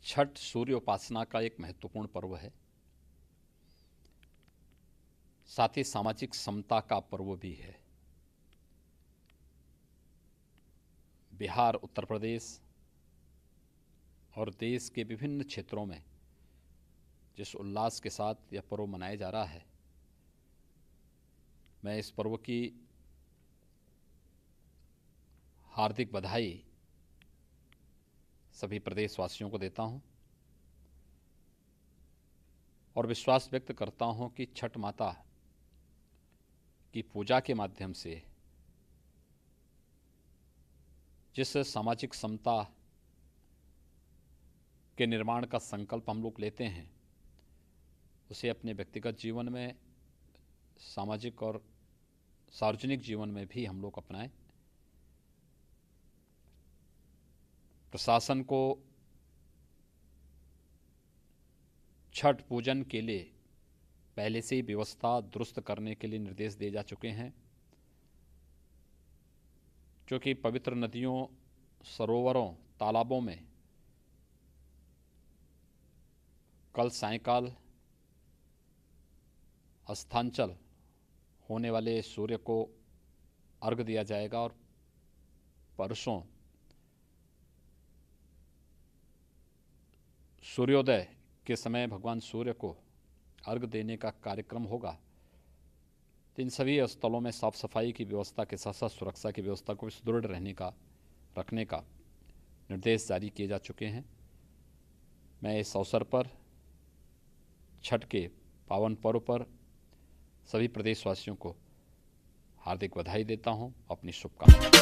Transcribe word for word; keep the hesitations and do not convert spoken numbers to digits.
छठ सूर्य उपासना का एक महत्वपूर्ण पर्व है, साथ ही सामाजिक समता का पर्व भी है। बिहार, उत्तर प्रदेश और देश के विभिन्न क्षेत्रों में जिस उल्लास के साथ यह पर्व मनाया जा रहा है, मैं इस पर्व की हार्दिक बधाई सभी प्रदेशवासियों को देता हूं और विश्वास व्यक्त करता हूं कि छठ माता की पूजा के माध्यम से जिस सामाजिक समता के निर्माण का संकल्प हम लोग लेते हैं, उसे अपने व्यक्तिगत जीवन में, सामाजिक और सार्वजनिक जीवन में भी हम लोग अपनाएं। प्रशासन को छठ पूजन के लिए पहले से ही व्यवस्था दुरुस्त करने के लिए निर्देश दिए जा चुके हैं, क्योंकि पवित्र नदियों, सरोवरों, तालाबों में कल सायंकाल अस्तांचल होने वाले सूर्य को अर्घ दिया जाएगा और परसों सूर्योदय के समय भगवान सूर्य को अर्घ देने का कार्यक्रम होगा। इन सभी स्थलों में साफ सफाई की व्यवस्था के साथ साथ सुरक्षा की व्यवस्था को सुदृढ़ रहने का रखने का निर्देश जारी किए जा चुके हैं। मैं इस अवसर पर छठ के पावन पर्व पर सभी प्रदेशवासियों को हार्दिक बधाई देता हूं, अपनी शुभकामनाएं।